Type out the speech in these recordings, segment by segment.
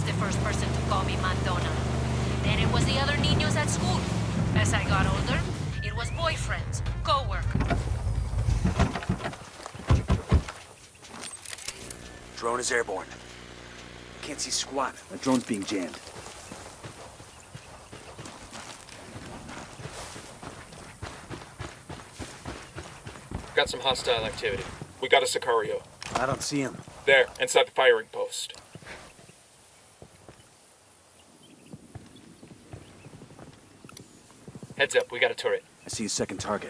the first person to call me Mandona. Then it was the other niños at school. As I got older, it was boyfriends, co-workers. Drone is airborne. Can't see squat. That drone's being jammed. Got some hostile activity. We got a Sicario. I don't see him. There, inside the firing post. Heads up, we got a turret. I see a second target.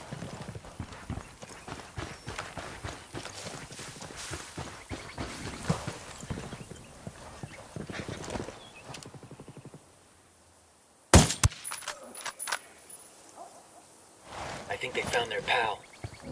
I think they found their pal.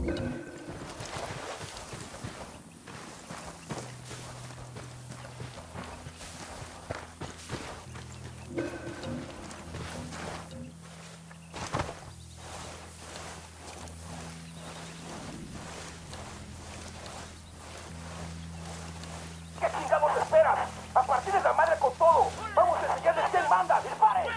¿Qué chingados esperas? A partir de la madre con todo. Vamos a enseñarles quién manda. ¡Disparen!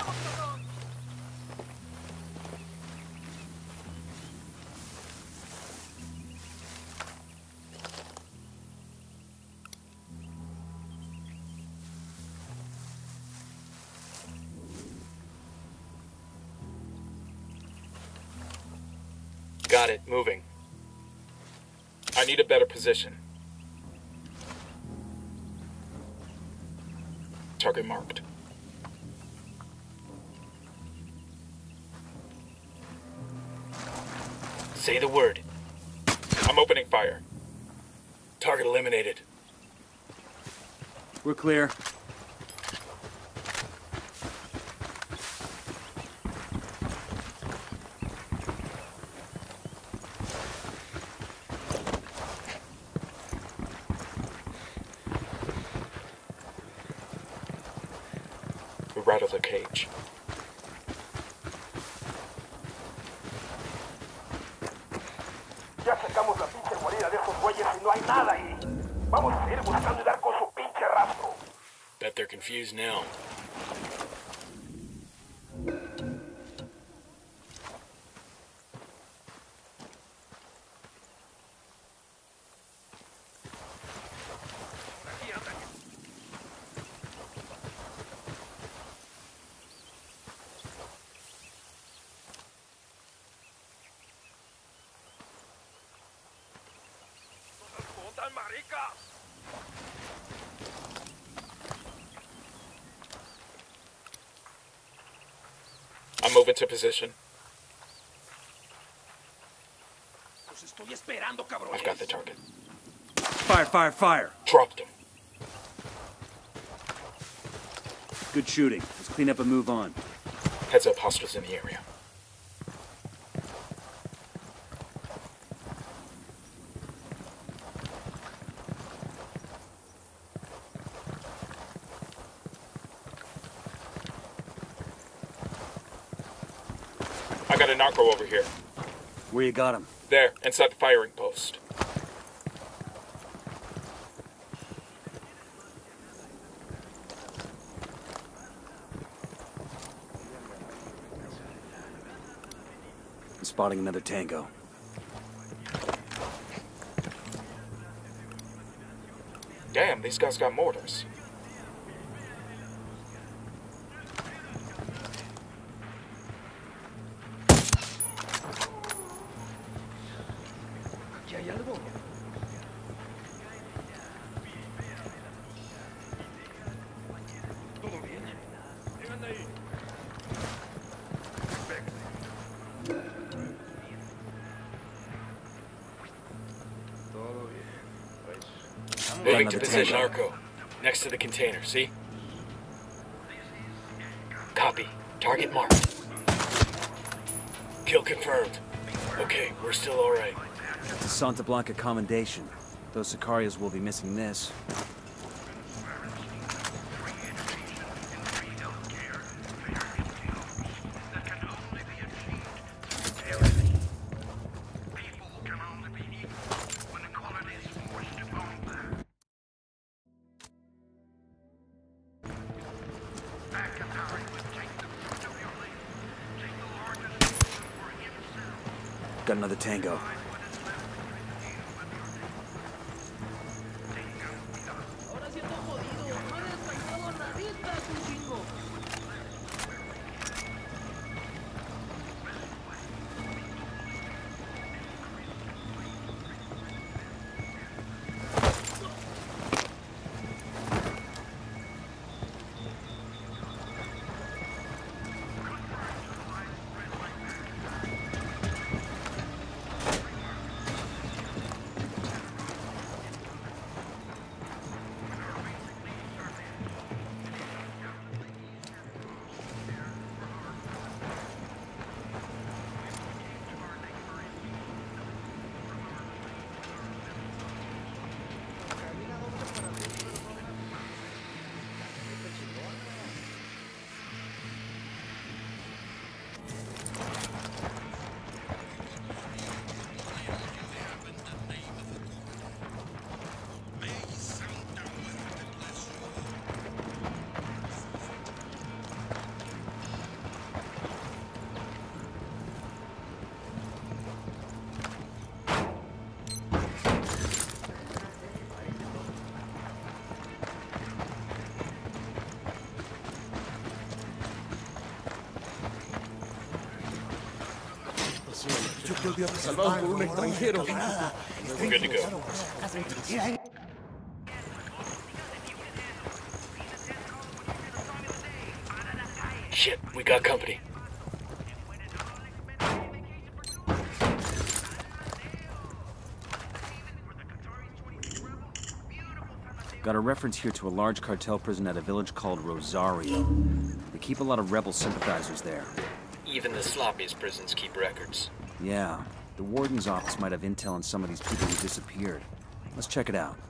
Got it, moving. I need a better position. Target marked. Say the word. I'm opening fire. Target eliminated. We're clear. We're out of the cage. Ya sacamos la pinche guarida de esos güeyes y no hay nada ahí. Vamos a seguir buscando y dar con su pinche rastro. Bet they're confused now. I'm moving to position. I've got the target. Fire, fire, fire. Dropped him. Good shooting. Let's clean up and move on. Heads up, hostiles in the area. I got a narco over here. Where you got him? There, inside the firing post. I'm spotting another tango. Damn, these guys got mortars. Moving to position, Arco. Next to the container, see? Copy. Target marked. Kill confirmed. Okay, we're still alright. It's a Santa Blanca commendation. Those Sicarios will be missing this. got another tango. Salvados por un extranjero. We're good to go. Shit, we got company. Got a reference here to a large cartel prison at a village called Rosario. They keep a lot of rebel sympathizers there. Even the sloppiest prisons keep records. Yeah, the warden's office might have intel on some of these people who disappeared. Let's check it out.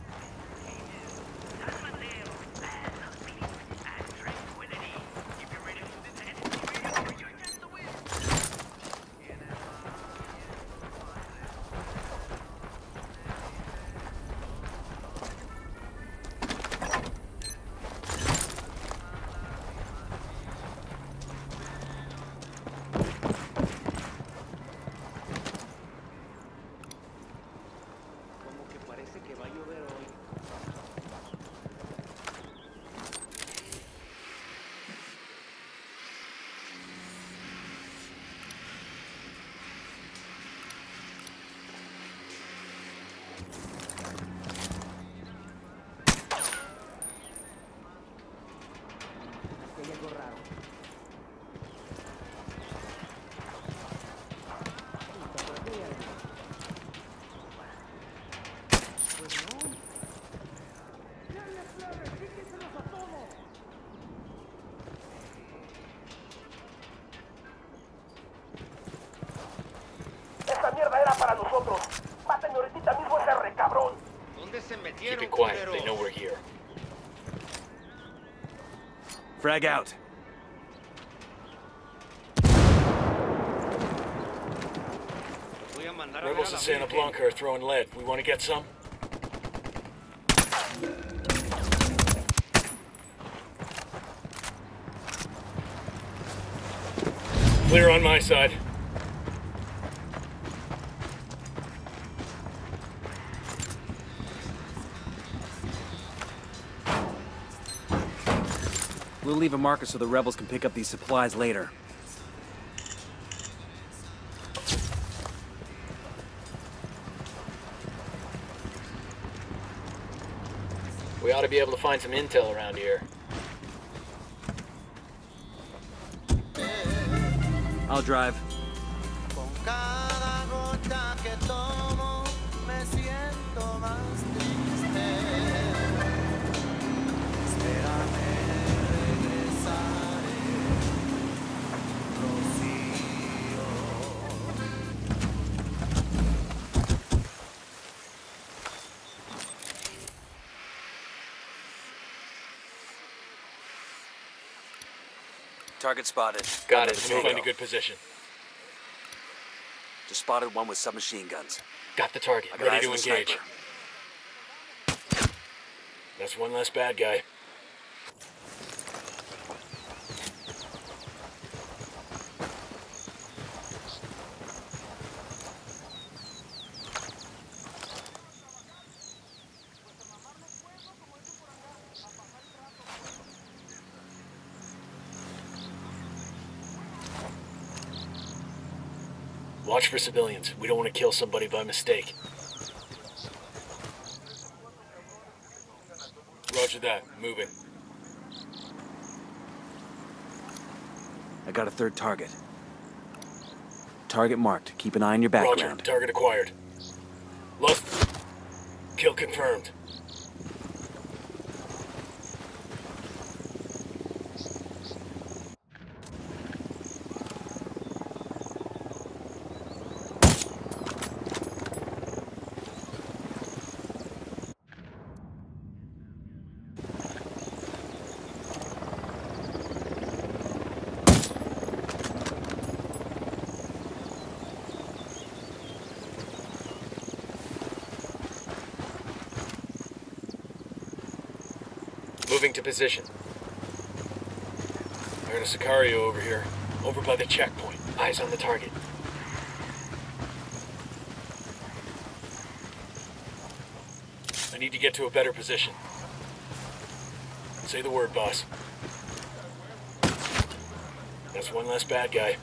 Esa mierda era para nosotros. Mátenme ahorita mismo ese recabrón. ¿Dónde se Keep metieron, it quiet, culeros? they know we're here. Frag out. Voy a mandar a ver a Rebels la in Santa Virgen. Blanca are throwing lead. We want to get some? Clear on my side. We'll leave a marker so the rebels can pick up these supplies later. We ought to be able to find some intel around here. I'll drive. Con cada gota que tomo me siento más triste. Espérame, regresaré, Rocío. Target spotted. Got it. Another Let me find a tango. good position. Just spotted one with submachine guns. Got the target. I got Ready eyes to on the engage. sniper. That's one less bad guy. Watch for civilians. We don't want to kill somebody by mistake. Roger that. Moving. I got a third target. Target marked. Keep an eye on your background. Roger. Target acquired. Lost. Kill confirmed. Moving to position. I heard a Sicario over here. Over by the checkpoint. Eyes on the target. I need to get to a better position. Say the word, boss. That's one less bad guy.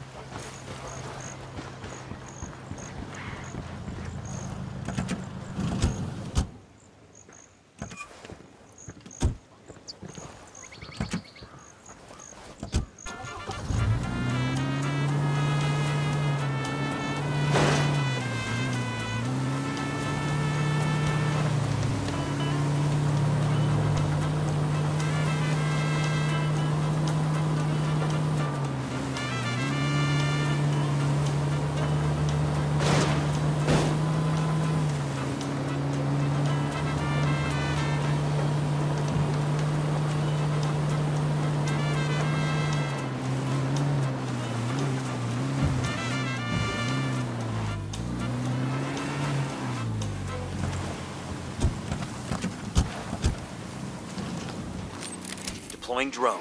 Deploying drone.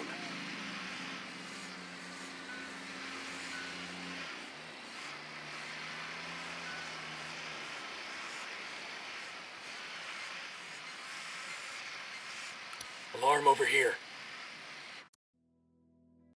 Alarm over here.